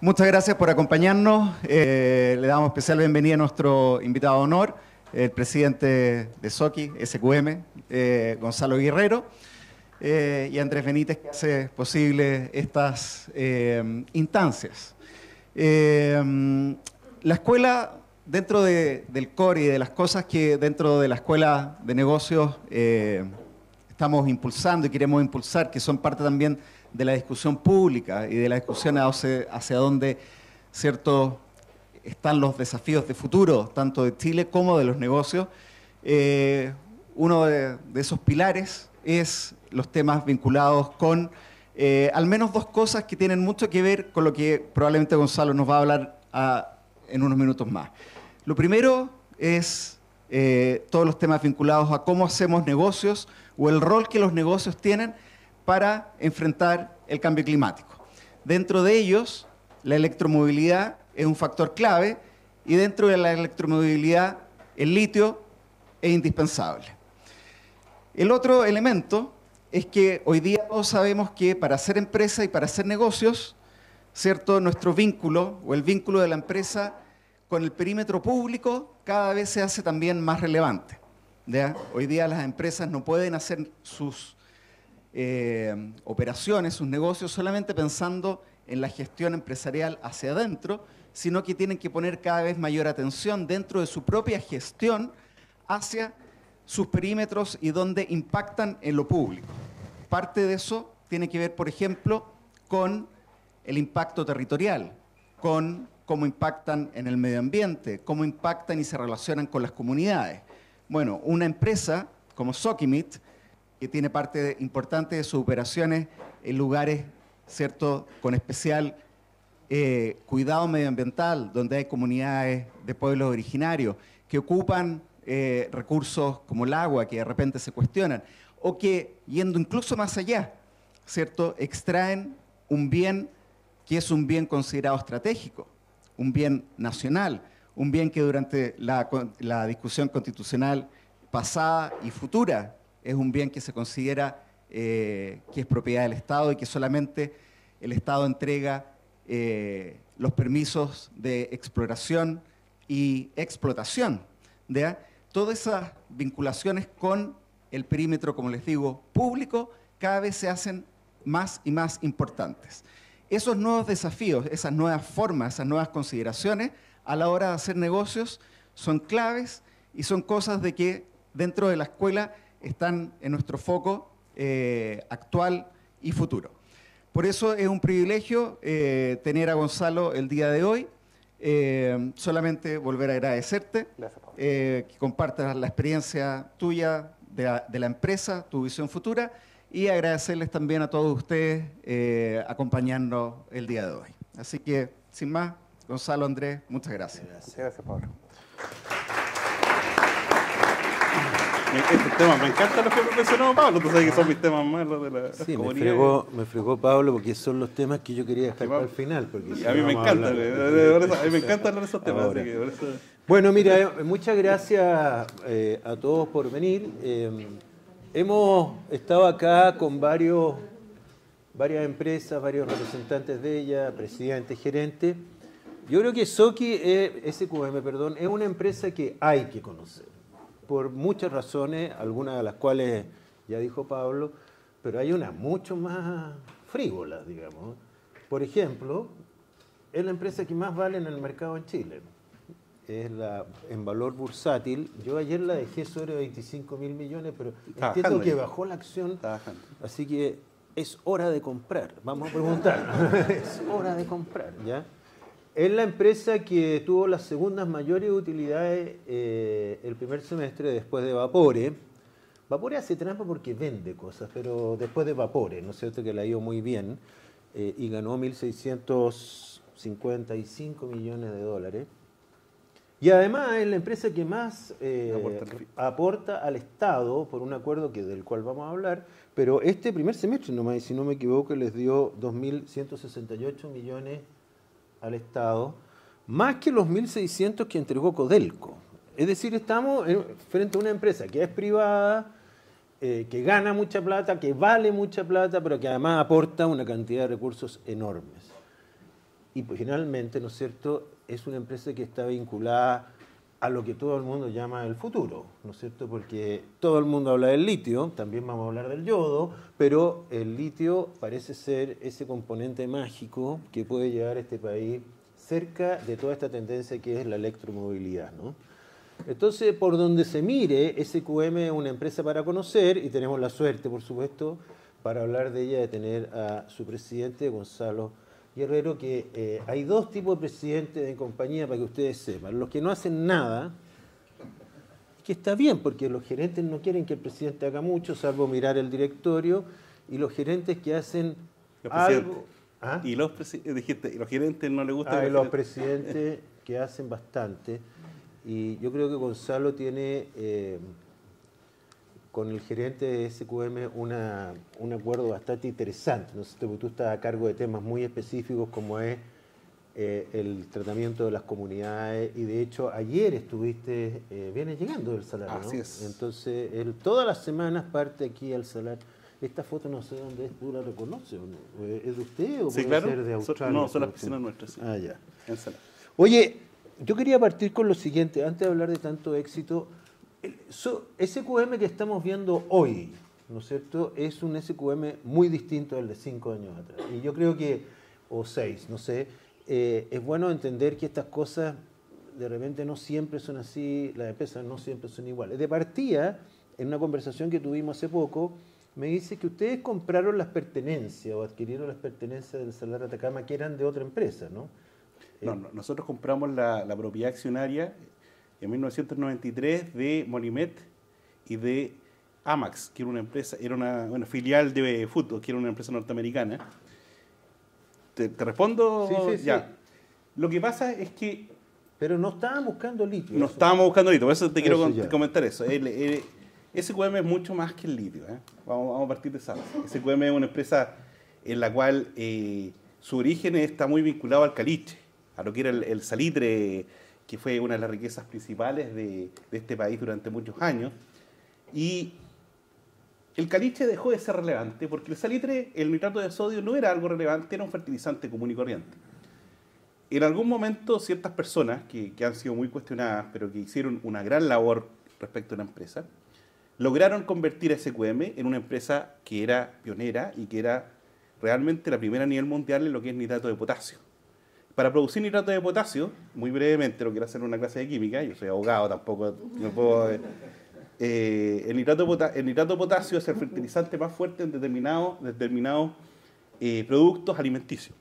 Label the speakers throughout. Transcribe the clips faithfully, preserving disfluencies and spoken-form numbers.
Speaker 1: Muchas gracias por acompañarnos. Eh, le damos especial bienvenida a nuestro invitado de honor, el presidente de Soki, S Q M, eh, Gonzalo Guerrero, eh, y Andrés Benítez, que hace posible estas eh, instancias. Eh, la escuela, dentro de, del core y de las cosas que dentro de la escuela de negocios eh, estamos impulsando y queremos impulsar, que son parte también de la discusión pública y de la discusión hacia, hacia dónde, ¿cierto?, están los desafíos de futuro, tanto de Chile como de los negocios. Eh, uno de, de esos pilares es los temas vinculados con eh, al menos dos cosas que tienen mucho que ver con lo que probablemente Gonzalo nos va a hablar a, en unos minutos más. Lo primero es eh, todos los temas vinculados a cómo hacemos negocios o el rol que los negocios tienen para enfrentar el cambio climático. Dentro de ellos, la electromovilidad es un factor clave y dentro de la electromovilidad, el litio es indispensable. El otro elemento es que hoy día todos sabemos que para hacer empresa y para hacer negocios, ¿cierto?, nuestro vínculo o el vínculo de la empresa con el perímetro público cada vez se hace también más relevante, ¿ya? Hoy día las empresas no pueden hacer sus Eh, operaciones, sus negocios, solamente pensando en la gestión empresarial hacia adentro, sino que tienen que poner cada vez mayor atención dentro de su propia gestión hacia sus perímetros y donde impactan en lo público. Parte de eso tiene que ver, por ejemplo, con el impacto territorial, con cómo impactan en el medio ambiente, cómo impactan y se relacionan con las comunidades. Bueno, una empresa como Sokimit, que tiene parte importante de sus operaciones en lugares, ¿cierto?, con especial eh, cuidado medioambiental, donde hay comunidades de pueblos originarios que ocupan eh, recursos como el agua, que de repente se cuestionan, o que, yendo incluso más allá, ¿cierto?, extraen un bien que es un bien considerado estratégico, un bien nacional, un bien que durante la, la discusión constitucional pasada y futura es un bien que se considera eh, que es propiedad del Estado y que solamente el Estado entrega eh, los permisos de exploración y explotación. ¿Ya? Todas esas vinculaciones con el perímetro, como les digo, público, cada vez se hacen más y más importantes. Esos nuevos desafíos, esas nuevas formas, esas nuevas consideraciones a la hora de hacer negocios son claves y son cosas de que dentro de la escuela están en nuestro foco eh, actual y futuro. Por eso es un privilegio eh, tener a Gonzalo el día de hoy. Eh, solamente volver a agradecerte, eh, que compartas la experiencia tuya de la, de la empresa, tu visión futura, y agradecerles también a todos ustedes eh, acompañarnos el día de hoy. Así que, sin más, Gonzalo, Andrés, muchas gracias.
Speaker 2: Gracias, gracias Pablo. Este tema, me encantan los que mencionó Pablo, tú sabes que son mis temas más los de la
Speaker 3: sí,
Speaker 2: comunidad.
Speaker 3: Me fregó, me fregó Pablo porque son los temas que yo quería dejar
Speaker 2: sí,
Speaker 3: para el final. Porque si
Speaker 2: a mí me encanta, a mí me encantan hablar de esos temas. Así que por eso...
Speaker 3: Bueno, mira, muchas gracias eh, a todos por venir. Eh, hemos estado acá con varios, varias empresas, varios representantes de ellas, presidentes, gerentes. Yo creo que Soki, eh, S Q M, perdón, es una empresa que hay que conocer. Por muchas razones, algunas de las cuales ya dijo Pablo, pero hay unas mucho más frívolas, digamos. Por ejemplo, es la empresa que más vale en el mercado en Chile. Es la en valor bursátil. Yo ayer la dejé sobre veinticinco mil millones, pero
Speaker 2: Está
Speaker 3: entiendo que
Speaker 2: ahí.
Speaker 3: bajó la acción.
Speaker 2: Está bajando.
Speaker 3: Así que es hora de comprar. Vamos a preguntar. Es hora de comprar, ¿ya? Es la empresa que tuvo las segundas mayores utilidades eh, el primer semestre después de Vapore. Vapore hace trampa porque vende cosas, pero después de Vapore, ¿no es cierto?, que le ha ido muy bien eh, y ganó mil seiscientos cincuenta y cinco millones de dólares. Y además es la empresa que más eh, aporta, aporta al Estado por un acuerdo que, del cual vamos a hablar, pero este primer semestre, nomás, si no me equivoco, les dio dos mil ciento sesenta y ocho millones al Estado, más que los mil seiscientos que entregó Codelco. Es decir, estamos en, frente a una empresa que es privada, eh, que gana mucha plata, que vale mucha plata, pero que además aporta una cantidad de recursos enormes. y pues, finalmente, ¿no es cierto?, es una empresa que está vinculada a lo que todo el mundo llama el futuro, ¿no es cierto? Porque todo el mundo habla del litio, también vamos a hablar del yodo, pero el litio parece ser ese componente mágico que puede llevar a este país cerca de toda esta tendencia que es la electromovilidad, ¿no? Entonces, por donde se mire, S Q M es una empresa para conocer y tenemos la suerte, por supuesto, para hablar de ella, de tener a su presidente, Gonzalo Guerrero, que eh, hay dos tipos de presidentes de compañía para que ustedes sepan. Los que no hacen nada, que está bien, porque los gerentes no quieren que el presidente haga mucho, salvo mirar el directorio, y los gerentes que hacen
Speaker 2: Los
Speaker 3: algo... ¿Ah?
Speaker 2: Y los, dijiste, y los gerentes no les gusta...
Speaker 3: Ah,
Speaker 2: que
Speaker 3: y los
Speaker 2: gerentes...
Speaker 3: presidentes que hacen bastante. Y yo creo que Gonzalo tiene... Eh, con el gerente de S Q M una, un acuerdo bastante interesante, ¿no? Porque tú estás a cargo de temas muy específicos como es eh, el tratamiento de las comunidades y de hecho ayer estuviste, eh, vienes llegando del Salar, ¿no?
Speaker 2: Así es.
Speaker 3: Entonces, él todas las semanas parte aquí al Salar. Esta foto no sé dónde es, ¿tú la reconoces o no? ¿Es de usted o
Speaker 2: Sí,
Speaker 3: puede
Speaker 2: claro.
Speaker 3: ser de Australia?
Speaker 2: No, son las piscinas nuestras, sí.
Speaker 3: Ah, ya.
Speaker 2: En Salar.
Speaker 3: Oye, yo quería partir con lo siguiente, antes de hablar de tanto éxito. El so, S Q M que estamos viendo hoy, ¿no es cierto?, es un S Q M muy distinto al de cinco años atrás. Y yo creo que, o seis, no sé, eh, es bueno entender que estas cosas de repente no siempre son así, las empresas no siempre son iguales. De partida, en una conversación que tuvimos hace poco, me dice que ustedes compraron las pertenencias o adquirieron las pertenencias del Salar de Atacama que eran de otra empresa, ¿no?
Speaker 2: No, no, nosotros compramos la, la propiedad accionaria en mil novecientos noventa y tres de Molimet y de Amax, que era una empresa, era una, una filial de fútbol, que era una empresa norteamericana. ¿Te, te respondo?
Speaker 3: Sí, sí, sí.
Speaker 2: Ya. Lo que pasa es que...
Speaker 3: Pero no estaban buscando litio.
Speaker 2: No
Speaker 3: eso.
Speaker 2: estábamos buscando litio, por eso te quiero
Speaker 3: Eso
Speaker 2: con-
Speaker 3: ya.
Speaker 2: comentar eso. El, el, S Q M es mucho más que el litio. ¿eh? Vamos, vamos a partir de esa base. S Q M es una empresa en la cual eh, su origen está muy vinculado al caliche, a lo que era el, el salitre, que fue una de las riquezas principales de, de este país durante muchos años. Y el caliche dejó de ser relevante porque el salitre, el nitrato de sodio, no era algo relevante, era un fertilizante común y corriente. En algún momento, ciertas personas que, que han sido muy cuestionadas, pero que hicieron una gran labor respecto a una empresa, lograron convertir a S Q M en una empresa que era pionera y que era realmente la primera a nivel mundial en lo que es nitrato de potasio. Para producir nitrato de potasio, muy brevemente, lo quiero hacer en una clase de química, yo soy abogado, tampoco no puedo... Eh, el, nitrato de pota- el nitrato de potasio es el fertilizante más fuerte en determinados determinados eh, productos alimenticios.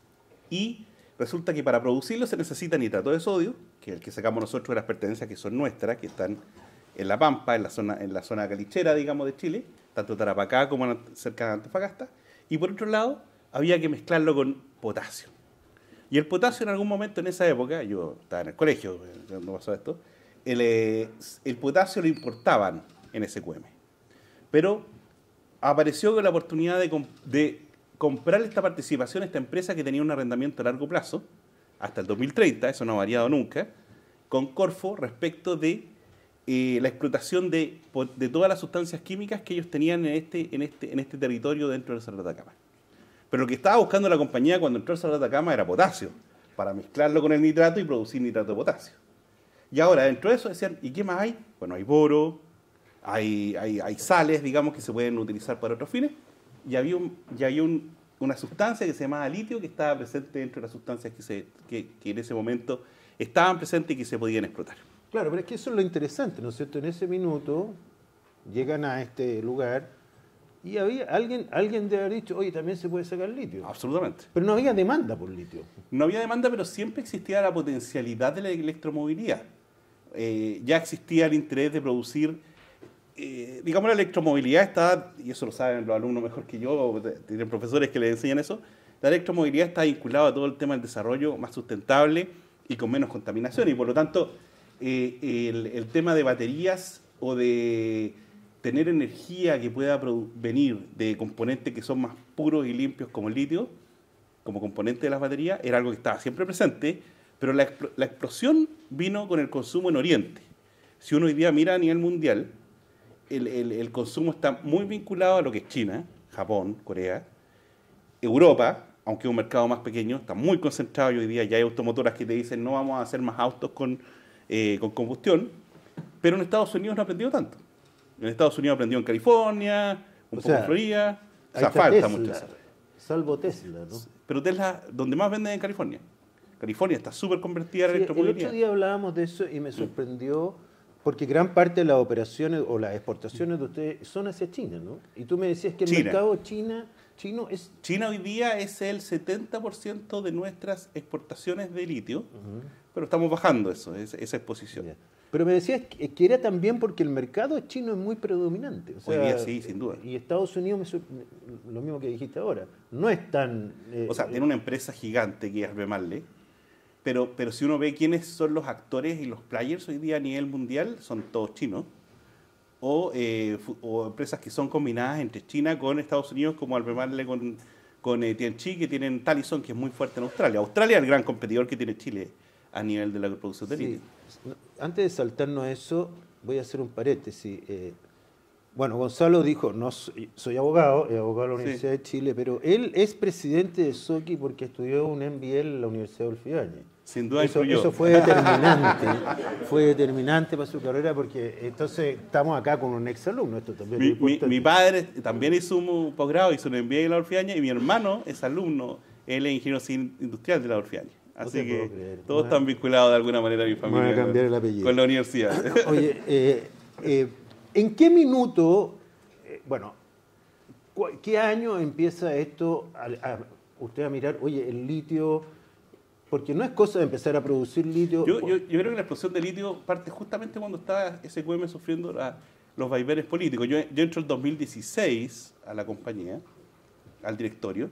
Speaker 2: Y resulta que para producirlo se necesita nitrato de sodio, que es el que sacamos nosotros de las pertenencias que son nuestras, que están en La Pampa, en la zona, en la zona calichera, digamos, de Chile, tanto Tarapacá como en- cerca de Antofagasta. Y por otro lado, había que mezclarlo con potasio. Y el potasio en algún momento en esa época, yo estaba en el colegio cuando pasó esto, el, eh, el potasio lo importaban en S Q M. Pero apareció la oportunidad de, comp de comprar esta participación a esta empresa que tenía un arrendamiento a largo plazo, hasta el dos mil treinta, eso no ha variado nunca, con Corfo respecto de eh, la explotación de, de todas las sustancias químicas que ellos tenían en este, en este, en este territorio dentro del Salar de Atacama. Pero lo que estaba buscando la compañía cuando entró al Salar de Atacama era potasio, para mezclarlo con el nitrato y producir nitrato de potasio. Y ahora, dentro de eso, decían, ¿y qué más hay? Bueno, hay boro, hay, hay, hay sales, digamos, que se pueden utilizar para otros fines, y había, un, y había un, una sustancia que se llamaba litio que estaba presente dentro de las sustancias que, se, que, que en ese momento estaban presentes y que se podían explotar.
Speaker 3: Claro, pero es que eso es lo interesante, ¿no es cierto? En ese minuto llegan a este lugar y había alguien, alguien debe haber dicho, oye, también se puede sacar litio.
Speaker 2: Absolutamente.
Speaker 3: Pero no había demanda por litio.
Speaker 2: No había demanda, pero siempre existía la potencialidad de la electromovilidad. Eh, ya existía el interés de producir, eh, digamos, la electromovilidad está, y eso lo saben los alumnos mejor que yo, tienen profesores que les enseñan eso, la electromovilidad está vinculada a todo el tema del desarrollo más sustentable y con menos contaminación, y por lo tanto, eh, el, el tema de baterías o de tener energía que pueda venir de componentes que son más puros y limpios como el litio, como componente de las baterías, era algo que estaba siempre presente, pero la, la explosión vino con el consumo en Oriente. Si uno hoy día mira a nivel mundial, el, el, el consumo está muy vinculado a lo que es China, Japón, Corea, Europa, aunque es un mercado más pequeño, está muy concentrado y hoy día ya hay automotoras que te dicen no vamos a hacer más autos con, eh, con combustión, pero en Estados Unidos no ha aprendido tanto. En Estados Unidos ha aprendido en California, un
Speaker 3: O
Speaker 2: poco
Speaker 3: sea,
Speaker 2: en Florida, o
Speaker 3: ahí
Speaker 2: sea,
Speaker 3: está
Speaker 2: falta
Speaker 3: Tesla,
Speaker 2: mucho eso.
Speaker 3: salvo Tesla, ¿no?
Speaker 2: Pero Tesla, donde más venden es en California. California está súper convertida en
Speaker 3: Sí, el
Speaker 2: electromovilidad.
Speaker 3: otro día hablábamos de eso y me sorprendió porque gran parte de las operaciones o las exportaciones de ustedes son hacia China, ¿no? Y tú me decías que el
Speaker 2: China.
Speaker 3: mercado china, chino es...
Speaker 2: China hoy día es el setenta por ciento de nuestras exportaciones de litio, uh-huh. pero estamos bajando eso, esa, esa exposición.
Speaker 3: Yeah. Pero me decías que, que era también porque el mercado chino es muy predominante. O sea,
Speaker 2: hoy día sí, sin duda.
Speaker 3: Y Estados Unidos, me, lo mismo que dijiste ahora, no es tan...
Speaker 2: Eh, o sea, tiene una empresa gigante que es Albemarle, pero, pero si uno ve quiénes son los actores y los players hoy día a nivel mundial, son todos chinos. O, eh, o empresas que son combinadas entre China con Estados Unidos, como Albemarle con, con eh, Tianqi, que tienen Talison, que es muy fuerte en Australia. Australia es el gran competidor que tiene Chile a nivel de la producción de
Speaker 3: sí.
Speaker 2: litio.
Speaker 3: Antes de saltarnos a eso, voy a hacer un paréntesis. Eh, bueno, Gonzalo dijo, no soy, soy abogado, es abogado de la Universidad sí. de Chile, pero él es presidente de Soki porque estudió un M B A en la Universidad de Olfidañe.
Speaker 2: Sin duda
Speaker 3: eso,
Speaker 2: influyó.
Speaker 3: Eso fue determinante, fue determinante para su carrera porque entonces estamos acá con un exalumno. Esto también
Speaker 2: mi,
Speaker 3: es
Speaker 2: mi, mi padre también hizo un posgrado, hizo un M B A en la Olfidañe y mi hermano es alumno, él es ingeniero industrial de la Olfidañe. Así no que creer, todos están vinculados de alguna manera a mi familia.
Speaker 3: Voy a cambiar el apellido.
Speaker 2: Con la universidad.
Speaker 3: Oye, eh, eh, ¿en qué minuto, eh, bueno, qué año empieza esto a, a usted a mirar, oye, el litio, porque no es cosa de empezar a producir litio?
Speaker 2: Yo, yo, yo creo que la explosión de litio parte justamente cuando estaba S Q M sufriendo la, los vaivenes políticos. Yo, yo entro en dos mil dieciséis a la compañía, al directorio.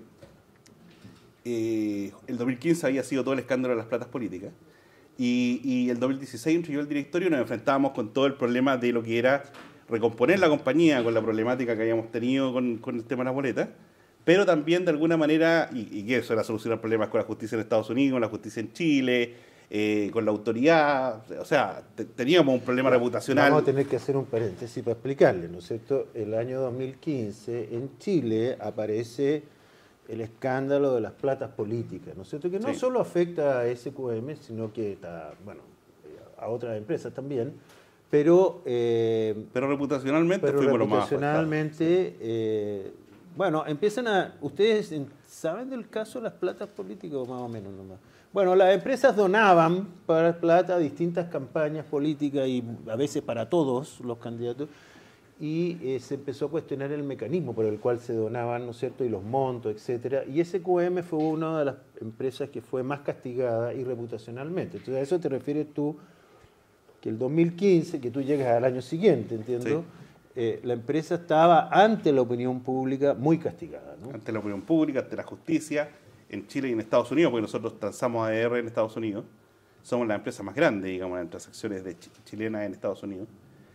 Speaker 2: Eh, el dos mil quince había sido todo el escándalo de las platas políticas y, y el dos mil dieciséis entró yo al directorio y nos enfrentábamos con todo el problema de lo que era recomponer la compañía con la problemática que habíamos tenido con, con el tema de las boletas, pero también de alguna manera, y, y que eso era solucionar problemas con la justicia en Estados Unidos, con la justicia en Chile, eh, con la autoridad, o sea, te, teníamos un problema
Speaker 3: bueno,
Speaker 2: reputacional.
Speaker 3: Vamos a tener que hacer un paréntesis para explicarle, ¿no es cierto? El año dos mil quince en Chile aparece el escándalo de las platas políticas, ¿no es cierto? Que no sí. solo afecta a S Q M, sino que está, bueno, a otras empresas también, pero... Eh,
Speaker 2: pero reputacionalmente
Speaker 3: pero
Speaker 2: fuimos
Speaker 3: reputacionalmente, eh, bueno, empiezan a... ¿Ustedes saben del caso de las platas políticas o más o menos nomás? Bueno, las empresas donaban para plata a distintas campañas políticas y a veces para todos los candidatos, y eh, se empezó a cuestionar el mecanismo por el cual se donaban, ¿no es cierto?, y los montos, etcétera. Y S Q M fue una de las empresas que fue más castigada y reputacionalmente. Entonces, a eso te refieres tú, que el dos mil quince, que tú llegas al año siguiente, entiendo, sí. eh, la empresa estaba ante la opinión pública muy castigada, ¿no?
Speaker 2: Ante la opinión pública, ante la justicia, en Chile y en Estados Unidos, porque nosotros transamos A D R en Estados Unidos, somos la empresa más grande, digamos, en transacciones de ch chilenas en Estados Unidos.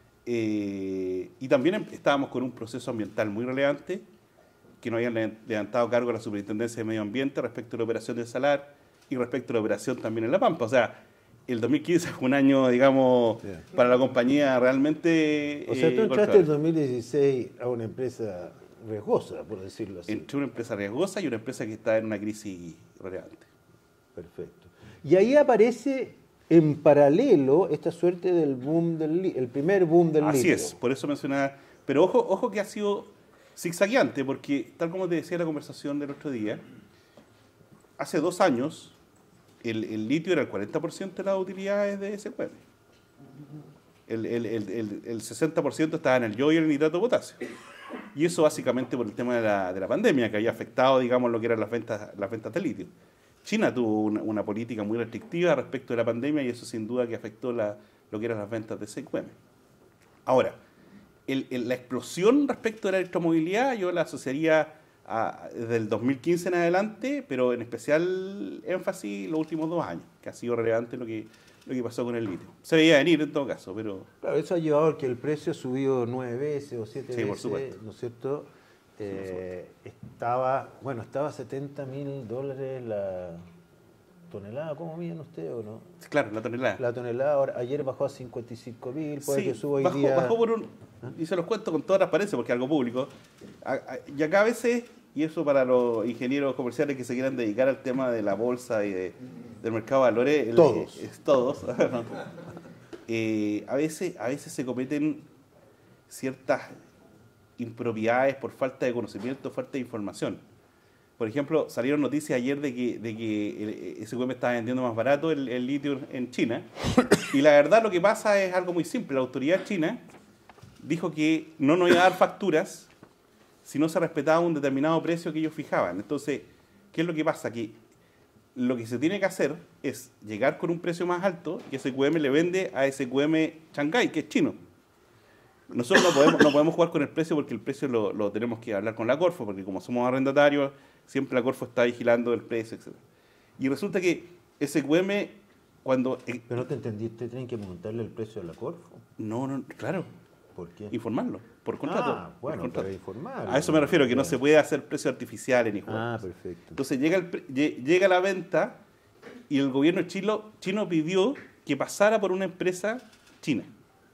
Speaker 2: Eh, y también estábamos con un proceso ambiental muy relevante que nos habían levantado cargo a la Superintendencia de Medio Ambiente respecto a la operación del Salar y respecto a la operación también en La Pampa. O sea, el dos mil quince fue un año, digamos, yeah. para la compañía realmente...
Speaker 3: O sea, tú
Speaker 2: eh,
Speaker 3: entraste en dos mil dieciséis a una empresa riesgosa, por decirlo así.
Speaker 2: Entré una empresa riesgosa y una empresa que está en una crisis relevante.
Speaker 3: Perfecto. Y ahí aparece... en paralelo, esta suerte del boom del el primer boom del litio.
Speaker 2: Así es, por eso mencionaba. Pero ojo, ojo que ha sido zigzagueante, porque tal como te decía en la conversación del otro día, hace dos años el, el litio era el cuarenta por ciento de las utilidades de S Q M. El, el, el, el, el sesenta por ciento estaba en el yodo y el nitrato de potasio. Y eso básicamente por el tema de la, de la pandemia, que había afectado, digamos, lo que eran las ventas, las ventas de litio. China tuvo una, una política muy restrictiva respecto de la pandemia y eso sin duda que afectó la, lo que eran las ventas de S Q M. Ahora, el, el, la explosión respecto de la electromovilidad yo la asociaría a, desde el dos mil quince en adelante, pero en especial énfasis los últimos dos años, que ha sido relevante lo que, lo que pasó con el litio. Se veía venir en todo caso, pero...
Speaker 3: Claro, eso ha llevado a que el precio ha subido nueve veces o siete
Speaker 2: sí,
Speaker 3: veces,
Speaker 2: por supuesto.
Speaker 3: ¿no es cierto? Eh, estaba, bueno, estaba a setenta mil dólares la tonelada, ¿cómo miden ustedes o no?
Speaker 2: Claro, la tonelada.
Speaker 3: La tonelada, ahora, ayer bajó a cincuenta y cinco mil, puede
Speaker 2: sí,
Speaker 3: que suba hoy
Speaker 2: bajó,
Speaker 3: día...
Speaker 2: bajó por un... Y se los cuento con toda transparencia porque es algo público. Y acá a veces y eso para los ingenieros comerciales que se quieran dedicar al tema de la bolsa y de, del mercado de valores, el-
Speaker 3: Todos.
Speaker 2: es todos. ¿no? Eh, a veces, a veces se cometen ciertas impropiedades por falta de conocimiento, falta de información. Por ejemplo, salieron noticias ayer de que, de que el S Q M estaba vendiendo más barato el, el litio en China. Y la verdad lo que pasa es algo muy simple. La autoridad china dijo que no nos iba a dar facturas si no se respetaba un determinado precio que ellos fijaban. Entonces, ¿qué es lo que pasa? Que lo que se tiene que hacer es llegar con un precio más alto y S Q M le vende a S Q M Shanghái, que es chino. Nosotros no podemos, no podemos jugar con el precio porque el precio lo, lo tenemos que hablar con la Corfo, porque como somos arrendatarios, siempre la Corfo está vigilando el precio, etcétera. Y resulta que S Q M, cuando... eh,
Speaker 3: Pero no te entendiste, tienen que montarle el precio de la Corfo.
Speaker 2: no, no, claro,
Speaker 3: ¿Por qué?
Speaker 2: informarlo, por contrato.
Speaker 3: Ah, bueno,
Speaker 2: por contrato.
Speaker 3: pero informar.
Speaker 2: A eso me refiero, que no se puede hacer precios artificiales ni jugar.
Speaker 3: Ah, perfecto.
Speaker 2: Entonces llega, el, pre- lle- llega la venta y el gobierno chino, chino pidió que pasara por una empresa china.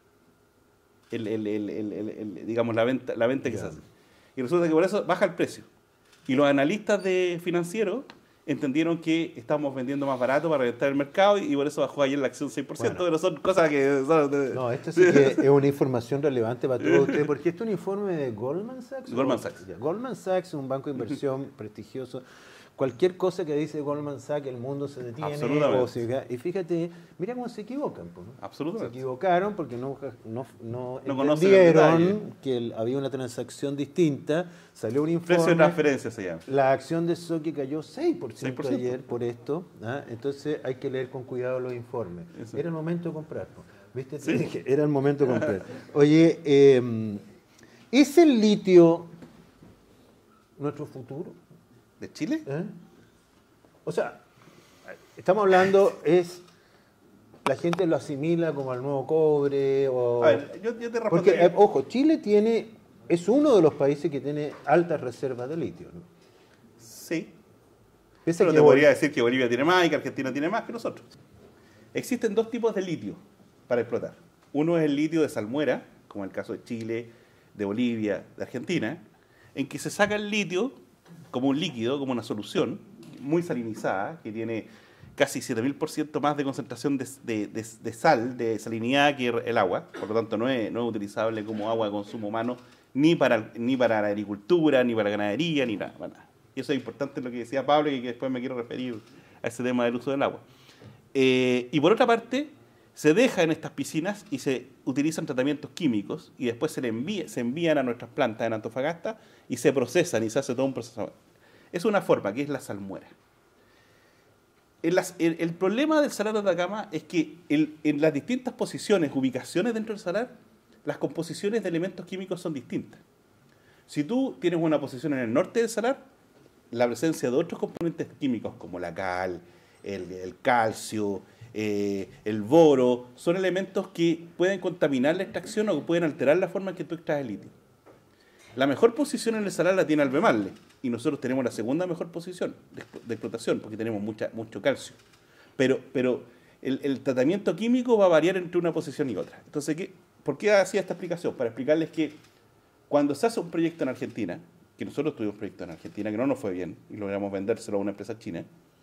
Speaker 2: El, el- el- el- el- el- digamos, la venta, la venta que
Speaker 3: Ya.
Speaker 2: se hace. Y resulta que por eso baja el precio. Y los analistas de financieros entendieron que estamos vendiendo más barato para reventar el mercado y por eso bajó ayer la acción seis por ciento,
Speaker 3: Bueno.
Speaker 2: pero son cosas que... son de-
Speaker 3: No, esto sí que es una información relevante para todos ustedes, porque esto es un informe de Goldman Sachs.
Speaker 2: Goldman
Speaker 3: ¿O?
Speaker 2: Sachs.
Speaker 3: Ya, Goldman Sachs es un banco de inversión prestigioso. Cualquier cosa que dice Goldman Sachs, el mundo se detiene.
Speaker 2: Absolutamente.
Speaker 3: o se- y fíjate, mira cómo se equivocan. pues, ¿no? Se
Speaker 2: Absolutamente.
Speaker 3: equivocaron porque no, no, no,
Speaker 2: No conocen el
Speaker 3: entendieron
Speaker 2: detalle.
Speaker 3: que el- había una transacción distinta, salió un informe.
Speaker 2: Precio de transferencia se llama.
Speaker 3: La acción de Soki cayó seis por ciento,
Speaker 2: seis por ciento.
Speaker 3: ayer por esto, ¿ah? Entonces hay que leer con cuidado los informes.
Speaker 2: Eso.
Speaker 3: Era el momento de comprar, po. ¿Viste? Te
Speaker 2: Sí.
Speaker 3: dije, era el momento de comprar. Oye, eh, ¿es el litio nuestro futuro?
Speaker 2: ¿De Chile?
Speaker 3: ¿Eh? O sea, estamos hablando, es la gente lo asimila como al nuevo cobre o...
Speaker 2: A ver, yo, yo te respondo.
Speaker 3: Porque, eh, ojo, Chile tiene, es uno de los países que tiene altas reservas de litio, ¿no?
Speaker 2: Sí.
Speaker 3: Pese
Speaker 2: Pero
Speaker 3: que
Speaker 2: te
Speaker 3: Bol-
Speaker 2: podría decir que Bolivia tiene más y que Argentina tiene más que nosotros. Existen dos tipos de litio para explotar. Uno es el litio de salmuera, como en el caso de Chile, de Bolivia, de Argentina, en que se saca el litio como un líquido, como una solución, muy salinizada, que tiene casi siete mil por ciento más de concentración de, de- de- de sal, de salinidad que el agua, por lo tanto no es, no es utilizable como agua de consumo humano, ni para, ni para la agricultura, ni para la ganadería, ni nada, para nada. Y eso es importante lo que decía Pablo y que después me quiero referir a ese tema del uso del agua. Eh, y por otra parte, se deja en estas piscinas y se utilizan tratamientos químicos y después se, le envía, se envían a nuestras plantas en Antofagasta y se procesan y se hace todo un proceso. Es una forma que es la salmuera. En las- el, el problema del salar de Atacama es que el- en las distintas posiciones, ubicaciones dentro del salar, las composiciones de elementos químicos son distintas. Si tú tienes una posición en el norte del salar, la presencia de otros componentes químicos como la cal, el, el calcio, eh, el boro, son elementos que pueden contaminar la extracción o que pueden alterar la forma en que tú extraes el litio. La mejor posición en el salar la tiene Albemarle y nosotros tenemos la segunda mejor posición de, explo- de explotación porque tenemos mucha, mucho calcio. Pero, pero el, el tratamiento químico va a variar entre una posición y otra. Entonces, ¿qué, ¿por qué hacía esta explicación? Para explicarles que cuando se hace un proyecto en Argentina, que nosotros tuvimos un proyecto en Argentina que no nos fue bien y logramos vendérselo a una empresa china,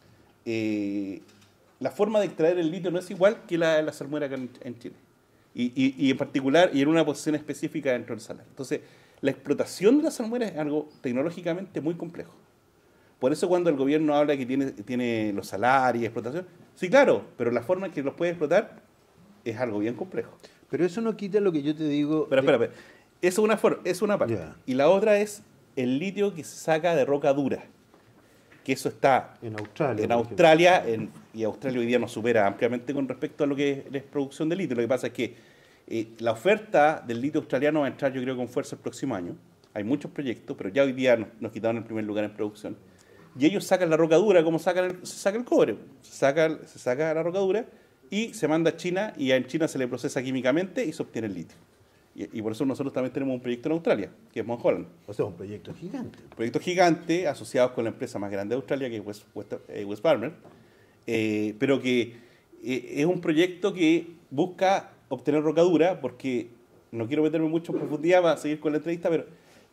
Speaker 2: eh, la forma de extraer el litio no es igual que la de la salmuera acá en, en Chile. Y, y- y en particular, y en una posición específica dentro del salar. Entonces, la explotación de la salmuera es algo tecnológicamente muy complejo. Por eso cuando el gobierno habla que tiene, tiene los salarios y explotación, sí, claro, pero la forma en que los puede explotar es algo bien complejo.
Speaker 3: Pero eso no quita lo que yo te digo.
Speaker 2: Pero
Speaker 3: de-
Speaker 2: espera, espera. Eso es una, for- es una parte.
Speaker 3: Ya.
Speaker 2: Y la otra es el litio que se saca de roca dura. Que eso está
Speaker 3: En Australia.
Speaker 2: en
Speaker 3: por
Speaker 2: Australia, en- y Australia hoy día nos supera ampliamente con respecto a lo que es la producción de litio. Lo que pasa es que eh, la oferta del litio australiano va a entrar, yo creo, con fuerza el próximo año. Hay muchos proyectos, pero ya hoy día nos, nos quitaron el primer lugar en producción. Y ellos sacan la roca dura, como sacan el- se saca el cobre. Se saca, se saca la roca dura y se manda a China, y en China se le procesa químicamente y se obtiene el litio. Y, y por eso nosotros también tenemos un proyecto en Australia, que es Mount Holland.
Speaker 3: ejemplo. O sea, un proyecto gigante.
Speaker 2: Proyecto gigante, asociados con la empresa más grande de Australia, que es West, West, eh, West Farmer, eh, pero que eh, es un proyecto que busca obtener rocadura, porque no quiero meterme mucho en profundidad para seguir con la entrevista, pero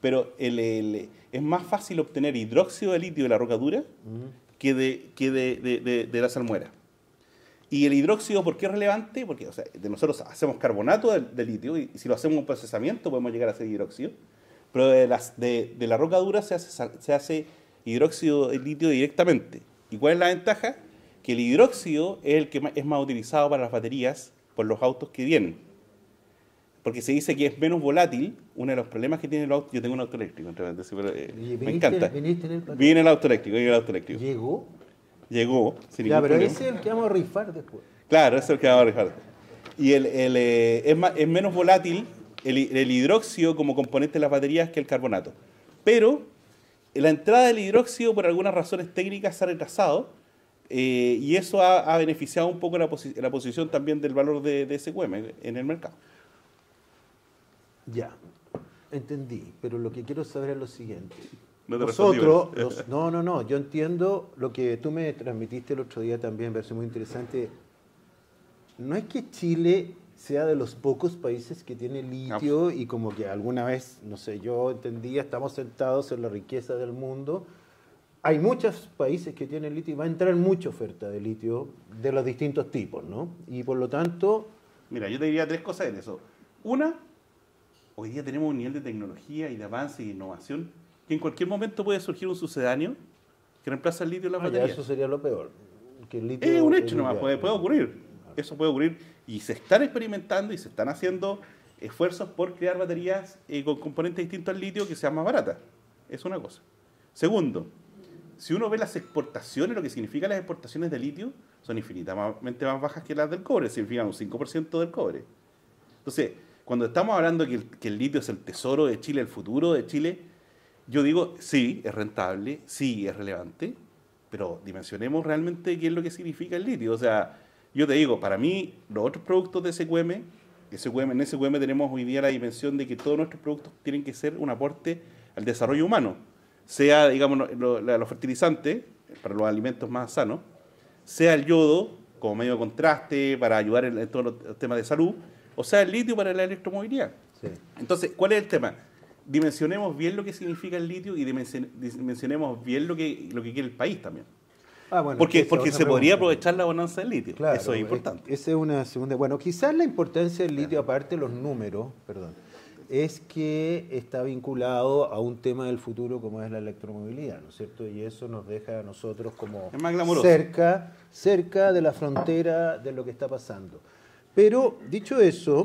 Speaker 2: pero el, el, es más fácil obtener hidróxido de litio de la roca dura uh-huh. que, de, que de, de, de, de la salmuera. Y el hidróxido, ¿por qué es relevante? Porque o sea, de nosotros hacemos carbonato de, de litio y si lo hacemos un procesamiento podemos llegar a hacer hidróxido, pero de, las, de, de la roca dura se hace, se hace hidróxido de litio directamente. ¿Y cuál es la ventaja? Que el hidróxido es el que es más utilizado para las baterías por los autos que vienen. Porque se dice que es menos volátil. Uno de los problemas que tiene el auto... Yo tengo un auto eléctrico, pero, eh,
Speaker 3: viniste,
Speaker 2: me encanta.
Speaker 3: ¿Viniste en el patrón?
Speaker 2: Viene el auto eléctrico, viene el auto eléctrico.
Speaker 3: ¿Llegó?
Speaker 2: Llegó, sin
Speaker 3: ya,
Speaker 2: ningún
Speaker 3: pero
Speaker 2: problema.
Speaker 3: ese es el que vamos a rifar después.
Speaker 2: Claro, ese es el que vamos a rifar. Y el, el, eh, es, más, es menos volátil el, el hidróxido como componente de las baterías que el carbonato. Pero la entrada del hidróxido, por algunas razones técnicas, se ha retrasado. Eh, y eso ha, ha beneficiado un poco la, posi la posición también del valor de, de S Q M en el mercado.
Speaker 3: Ya, entendí, pero lo que quiero saber es lo siguiente.
Speaker 2: No te
Speaker 3: Nosotros, los, no, no, no, yo entiendo lo que tú me transmitiste el otro día también, me parece muy interesante. No es que Chile sea de los pocos países que tiene litio y como que alguna vez, no sé, yo entendía, estamos sentados en la riqueza del mundo. Hay muchos países que tienen litio y va a entrar mucha oferta de litio de los distintos tipos, ¿no? Y por lo tanto...
Speaker 2: Mira, yo te diría tres cosas en eso. Una, hoy día tenemos un nivel de tecnología y de avance y de innovación que en cualquier momento puede surgir un sucedáneo que reemplaza el litio en la
Speaker 3: ah,
Speaker 2: batería.
Speaker 3: Eso sería lo peor. Que el litio
Speaker 2: es un hecho
Speaker 3: el
Speaker 2: nomás, puede, puede ocurrir. Eso puede ocurrir y se están experimentando y se están haciendo esfuerzos por crear baterías eh, con componentes distintos al litio que sean más baratas. Es una cosa. Segundo, si uno ve las exportaciones, lo que significa las exportaciones de litio, son infinitamente más bajas que las del cobre, significan un cinco por ciento del cobre. Entonces, cuando estamos hablando que el, que el litio es el tesoro de Chile, el futuro de Chile, yo digo, sí, es rentable, sí, es relevante, pero dimensionemos realmente qué es lo que significa el litio. O sea, yo te digo, para mí, los otros productos de S Q M, S Q M en S Q M tenemos hoy día la dimensión de que todos nuestros productos tienen que ser un aporte al desarrollo humano, sea, digamos, los fertilizantes, para los alimentos más sanos, sea el yodo, como medio de contraste, para ayudar en, en todos los temas de salud, o sea el litio para la electromovilidad. Sí. Entonces, ¿cuál es el tema? Dimensionemos bien lo que significa el litio y dimensionemos bien lo que, lo que quiere el país también. Ah, bueno, porque porque se pregunta. podría aprovechar la bonanza del litio.
Speaker 3: Claro,
Speaker 2: eso es importante.
Speaker 3: Esa es una segunda. Bueno, quizás la importancia del litio, aparte de los números, perdón, es que está vinculado a un tema del futuro como es la electromovilidad, ¿no es cierto? Y eso nos deja a nosotros como cerca, cerca de la frontera de lo que está pasando. Pero, dicho eso,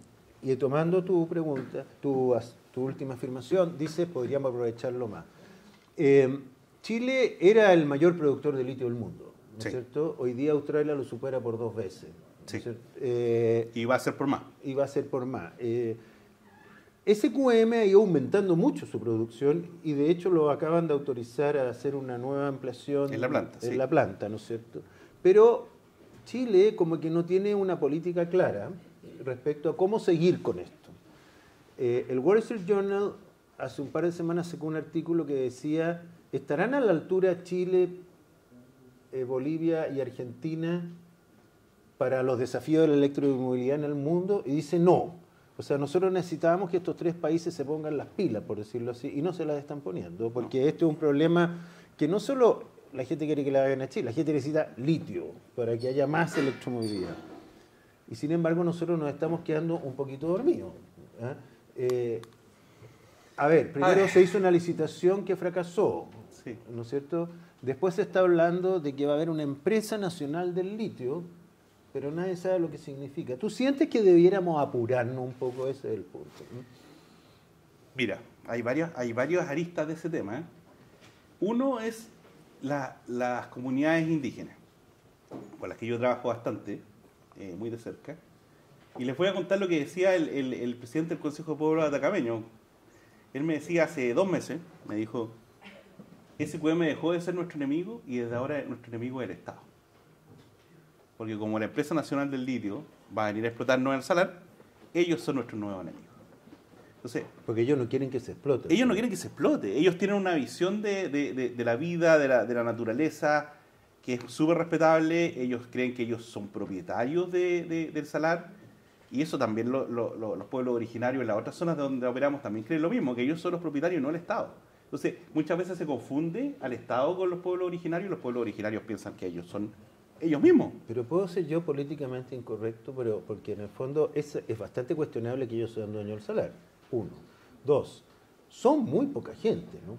Speaker 3: y tomando tu pregunta, tu, tu última afirmación, dice, podríamos aprovecharlo más. Eh, Chile era el mayor productor de litio del mundo, ¿no es sí. cierto? Hoy día Australia lo supera por dos veces.
Speaker 2: Sí.
Speaker 3: ¿no es eh,
Speaker 2: y va a ser por más.
Speaker 3: Y va a ser por más. Eh, S Q M ha ido aumentando mucho su producción y de hecho lo acaban de autorizar a hacer una nueva ampliación
Speaker 2: en la planta,
Speaker 3: en
Speaker 2: sí.
Speaker 3: la planta, ¿no es cierto? Pero Chile como que no tiene una política clara respecto a cómo seguir con esto. Eh, el Wall Street Journal hace un par de semanas sacó un artículo que decía, ¿estarán a la altura Chile, eh, Bolivia y Argentina para los desafíos de la electromovilidad en el mundo? Y dice no. O sea, nosotros necesitábamos que estos tres países se pongan las pilas, por decirlo así, y no se las están poniendo, porque no. Esto es un problema que no solo la gente quiere que la hagan a Chile, la gente necesita litio para que haya más electromovilidad. Y sin embargo, nosotros nos estamos quedando un poquito dormidos. ¿eh? Eh, a ver, primero se hizo una licitación que fracasó, sí. ¿no es cierto? Después se está hablando de que va a haber una empresa nacional del litio, pero nadie sabe lo que significa. ¿Tú sientes que debiéramos apurarnos un poco? Ese es el punto, ¿no?
Speaker 2: Mira, hay varias, hay varias aristas de ese tema. ¿eh? Uno es la, las comunidades indígenas, con las que yo trabajo bastante, eh, muy de cerca. Y les voy a contar lo que decía el, el, el presidente del Consejo de Pueblos Atacameño. Él me decía hace dos meses, me dijo, S Q M dejó de ser nuestro enemigo y desde ahora nuestro enemigo es el Estado. Porque como la empresa nacional del litio va a venir a explotarnos en el salar, ellos son nuestros nuevos enemigos. Entonces,
Speaker 3: porque ellos no quieren que se explote.
Speaker 2: Ellos no quieren que se explote. Ellos tienen una visión de, de, de, de la vida, de la, de la naturaleza, que es súper respetable. Ellos creen que ellos son propietarios de, de, del salar Y eso también lo, lo, lo, los pueblos originarios en las otras zonas donde operamos también creen lo mismo, que ellos son los propietarios, no el Estado. Entonces, muchas veces se confunde al Estado con los pueblos originarios y los pueblos originarios piensan que ellos son ellos mismos.
Speaker 3: Pero puedo ser yo políticamente incorrecto, pero porque en el fondo es, es bastante cuestionable que ellos sean dueños del salar. Uno. Dos, son muy poca gente, ¿no?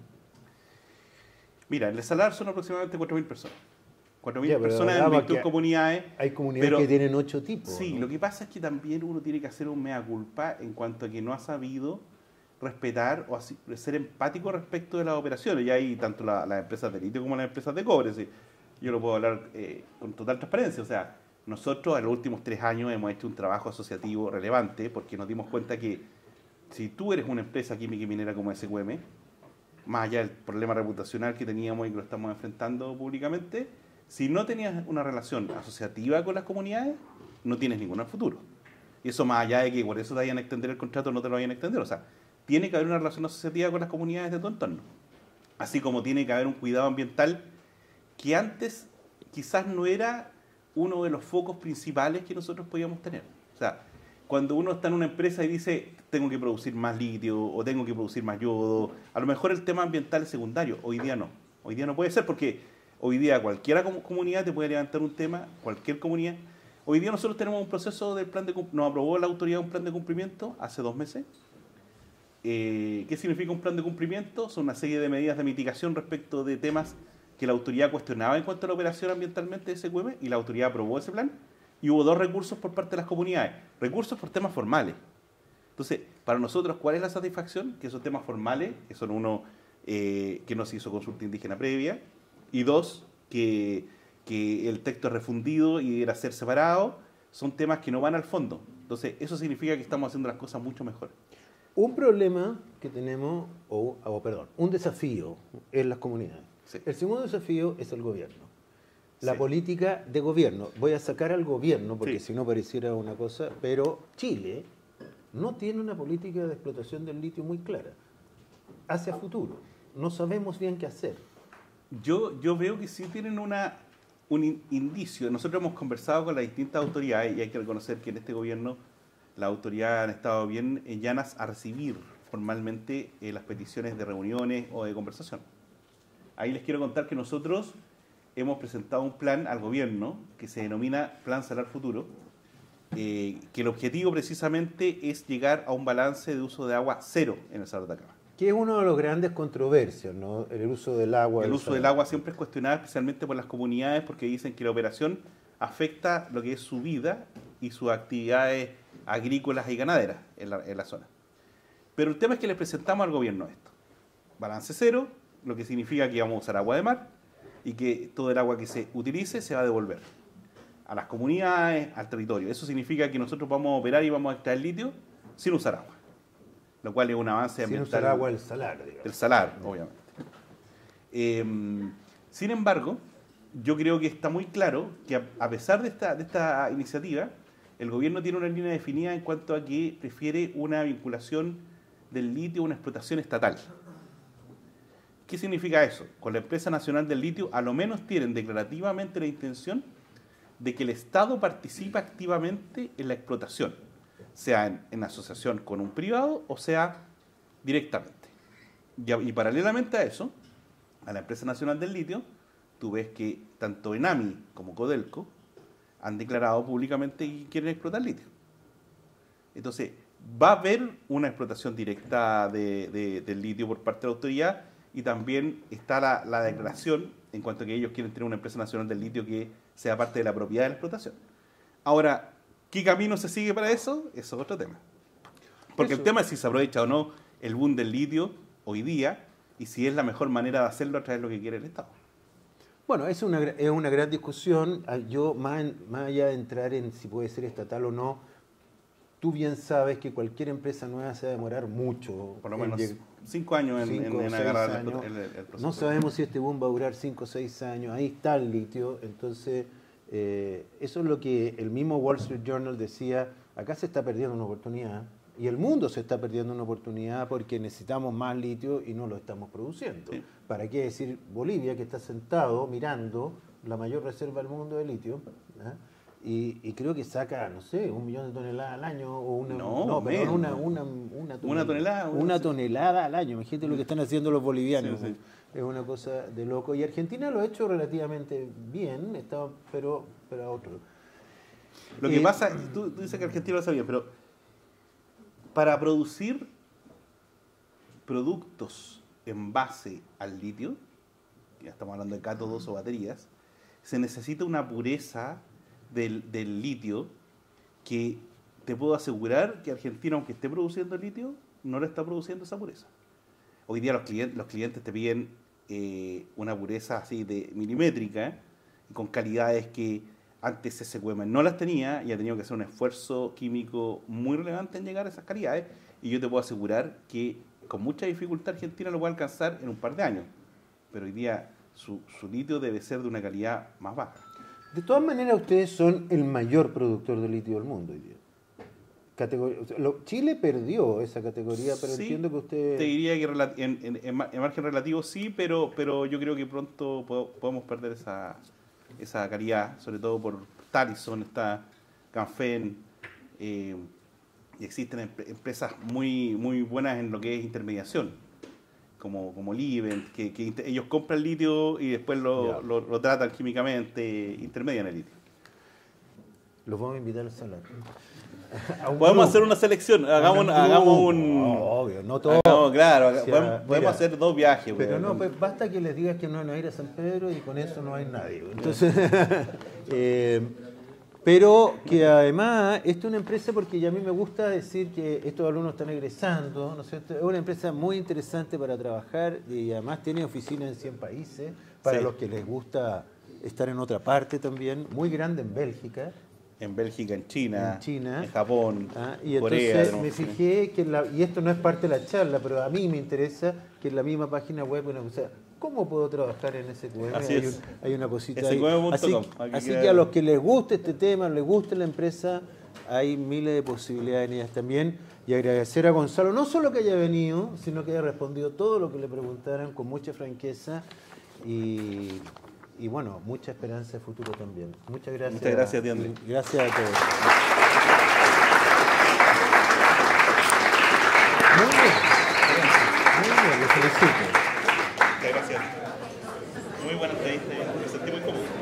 Speaker 2: Mira, en el salar son aproximadamente cuatro mil personas. cuatro mil
Speaker 3: Ya, pero
Speaker 2: personas en
Speaker 3: hablaba
Speaker 2: veintiuna
Speaker 3: que
Speaker 2: comunidades.
Speaker 3: Hay comunidades
Speaker 2: pero-
Speaker 3: que tienen ocho tipos.
Speaker 2: Sí,
Speaker 3: ¿no?
Speaker 2: lo que pasa es que también uno tiene que hacer un mea culpa en cuanto a que no ha sabido respetar o así- ser empático respecto de las operaciones. Ya hay tanto la- las empresas de litio como las empresas de cobre. ¿Sí? Yo lo puedo hablar eh, con total transparencia. O sea, nosotros en los últimos tres años hemos hecho un trabajo asociativo relevante porque nos dimos cuenta que si tú eres una empresa química y minera como S Q M, más allá del problema reputacional que teníamos y que lo estamos enfrentando públicamente, si no tenías una relación asociativa con las comunidades, no tienes ninguna en el futuro. Y eso más allá de que por eso te vayan a extender el contrato, no te lo vayan a extender. O sea, tiene que haber una relación asociativa con las comunidades de tu entorno. Así como tiene que haber un cuidado ambiental que antes quizás no era uno de los focos principales que nosotros podíamos tener. O sea, cuando uno está en una empresa y dice, tengo que producir más litio o tengo que producir más yodo, a lo mejor el tema ambiental es secundario. Hoy día no. Hoy día no puede ser porque hoy día cualquier comunidad te puede levantar un tema, cualquier comunidad. Hoy día nosotros tenemos un proceso del plan de nos aprobó la autoridad un plan de cumplimiento hace dos meses. Eh, ¿Qué significa un plan de cumplimiento? Son una serie de medidas de mitigación respecto de temas que la autoridad cuestionaba en cuanto a la operación ambientalmente de S Q M y la autoridad aprobó ese plan y hubo dos recursos por parte de las comunidades. Recursos por temas formales. Entonces, para nosotros, ¿cuál es la satisfacción? Que esos temas formales, que son uno, eh, que no se hizo consulta indígena previa, y dos, que, que el texto es refundido y era ser separado, son temas que no van al fondo. Entonces, eso significa que estamos haciendo las cosas mucho mejor.
Speaker 3: Un problema que tenemos, o, o perdón, un desafío en las comunidades.
Speaker 2: Sí.
Speaker 3: El segundo desafío es el gobierno. La
Speaker 2: Sí.
Speaker 3: política de gobierno. Voy a sacar al gobierno porque
Speaker 2: Sí.
Speaker 3: si no pareciera una cosa, pero Chile no tiene una política de explotación del litio muy clara. Hacia futuro. No sabemos bien qué hacer.
Speaker 2: Yo, yo veo que sí tienen una, un in- indicio. Nosotros hemos conversado con las distintas autoridades y hay que reconocer que en este gobierno las autoridades han estado bien eh, llanas a recibir formalmente eh, las peticiones de reuniones o de conversación. Ahí les quiero contar que nosotros hemos presentado un plan al gobierno que se denomina Plan Salar Futuro, eh, que el objetivo precisamente es llegar a un balance de uso de agua cero en el Salar de Atacama.
Speaker 3: Que es una de las grandes controversias, ¿no? El uso del agua.
Speaker 2: El uso del agua siempre es cuestionado, especialmente por las comunidades, porque dicen que la operación afecta lo que es su vida y sus actividades agrícolas y ganaderas en la, en la zona. Pero el tema es que les presentamos al gobierno esto. Balance cero, lo que significa que vamos a usar agua de mar y que todo el agua que se utilice se va a devolver a las comunidades, al territorio. Eso significa que nosotros vamos a operar y vamos a extraer litio sin usar agua, lo cual es un avance
Speaker 3: Sin
Speaker 2: ambiental.
Speaker 3: usar agua del salar, digamos.
Speaker 2: El salar, obviamente. Eh, sin embargo, yo creo que está muy claro que a, a pesar de esta, de esta iniciativa, el gobierno tiene una línea definida en cuanto a que prefiere una vinculación del litio a una explotación estatal. ¿Qué significa eso? Con la empresa nacional del litio, a lo menos tienen declarativamente la intención de que el Estado participe activamente en la explotación, sea en, en asociación con un privado o sea directamente. Y, y paralelamente a eso, a la empresa nacional del litio, tú ves que tanto Enami como Codelco han declarado públicamente que quieren explotar litio. Entonces, va a haber una explotación directa de, de, del litio por parte de la autoridad y también está la, la declaración en cuanto a que ellos quieren tener una empresa nacional del litio que sea parte de la propiedad de la explotación. Ahora, ¿qué camino se sigue para eso? Eso es otro tema. Porque
Speaker 3: Eso.
Speaker 2: el tema es si se aprovecha o no el boom del litio hoy día y si es la mejor manera de hacerlo a través de lo que quiere el Estado.
Speaker 3: Bueno, es una, gra- es una gran discusión. Ah, Yo, más, en- más allá de entrar en si puede ser estatal o no, tú bien sabes que cualquier empresa nueva se va a demorar mucho.
Speaker 2: Por lo
Speaker 3: en
Speaker 2: menos
Speaker 3: lleg-
Speaker 2: cinco años en,
Speaker 3: cinco
Speaker 2: en,
Speaker 3: o
Speaker 2: en
Speaker 3: seis
Speaker 2: agarrar el,
Speaker 3: años.
Speaker 2: el- el proceso.
Speaker 3: No sabemos si este boom va a durar cinco o seis años. Ahí está el litio. Entonces, eh, eso es lo que el mismo Wall Street Journal decía. Acá se está perdiendo una oportunidad. Y el mundo se está perdiendo una oportunidad porque necesitamos más litio y no lo estamos produciendo.
Speaker 2: Sí.
Speaker 3: ¿Para qué decir Bolivia, que está sentado mirando la mayor reserva del mundo de litio? ¿eh? Y, y creo que saca, no sé, un millón de toneladas al año o una,
Speaker 2: No,
Speaker 3: no pero
Speaker 2: menos.
Speaker 3: una, una, una, tonelada,
Speaker 2: Una tonelada,
Speaker 3: una
Speaker 2: una-
Speaker 3: tonelada al año. Imagínate lo que están haciendo los bolivianos.
Speaker 2: Sí, sí.
Speaker 3: Es una cosa de loco. Y Argentina lo ha hecho relativamente bien, está, pero, pero a otro.
Speaker 2: Lo que
Speaker 3: Eh,
Speaker 2: pasa, tú, tú dices que Argentina lo sabía, pero para producir productos en base al litio, ya estamos hablando de cátodos o baterías, se necesita una pureza del, del litio que te puedo asegurar que Argentina, aunque esté produciendo litio, no le está produciendo esa pureza. Hoy día los clientes, los clientes te piden eh, una pureza así de milimétrica, ¿eh? Y con calidades que antes ese C Q M no las tenía y ha tenido que hacer un esfuerzo químico muy relevante en llegar a esas calidades. Y yo te puedo asegurar que con mucha dificultad Argentina lo va a alcanzar en un par de años. Pero hoy día su, su litio debe ser de una calidad más baja.
Speaker 3: De todas maneras, ustedes son el mayor productor de litio del mundo hoy día. Categoría, o sea, lo- Chile perdió esa categoría, pero
Speaker 2: Sí,
Speaker 3: entiendo que ustedes...
Speaker 2: Te diría que rela- en, en- en ma- en margen relativo sí, pero, pero yo creo que pronto po- podemos perder esa, esa calidad, sobre todo por Talison, está Canfen, eh, y existen em- empresas muy, muy buenas en lo que es intermediación, como, como Livent, que, que inter- ellos compran litio y después lo,
Speaker 3: Ya.
Speaker 2: lo, lo tratan químicamente, intermedian el litio.
Speaker 3: Los vamos a invitar al salón.
Speaker 2: Podemos hacer una selección, hagamos, hagamos un...
Speaker 3: obvio, no todo.
Speaker 2: hagamos- claro,
Speaker 3: O sea,
Speaker 2: podemos, podemos
Speaker 3: mira,
Speaker 2: hacer dos viajes.
Speaker 3: Pero
Speaker 2: weón.
Speaker 3: no, pues basta que les digas que no van a ir a San Pedro y con eso no hay nadie. Entonces, eh, pero que además, esto es una empresa, porque ya a mí me gusta decir que estos alumnos están egresando, ¿no es cierto? Es una empresa muy interesante para trabajar y además tiene oficinas en cien países, para
Speaker 2: Sí.
Speaker 3: los que les gusta estar en otra parte también, muy grande en Bélgica.
Speaker 2: En Bélgica, en China,
Speaker 3: En China.
Speaker 2: en Japón,
Speaker 3: Ah, y
Speaker 2: Corea.
Speaker 3: entonces
Speaker 2: tenemos-
Speaker 3: me fijé que, en la, y esto no es parte de la charla, pero a mí me interesa que en la misma página web, bueno, o sea, ¿cómo puedo trabajar en ese Q M?
Speaker 2: Así
Speaker 3: hay,
Speaker 2: es.
Speaker 3: un- hay una cosita
Speaker 2: ese
Speaker 3: ahí.
Speaker 2: Q M punto
Speaker 3: Así,
Speaker 2: com,
Speaker 3: que-
Speaker 2: aquí
Speaker 3: así
Speaker 2: queda-
Speaker 3: que a los que les guste este tema, les guste la empresa, hay miles de posibilidades en ellas también. Y agradecer a Gonzalo, no solo que haya venido, sino que haya respondido todo lo que le preguntaran con mucha franqueza y, y bueno, mucha esperanza de futuro también. Muchas gracias.
Speaker 2: Muchas gracias a ti, Andrés.
Speaker 3: Y gracias a todos. Muy bien. Muy bien, lo felicito.
Speaker 2: Muchas gracias. Muy buena entrevista, me sentí muy cómodo.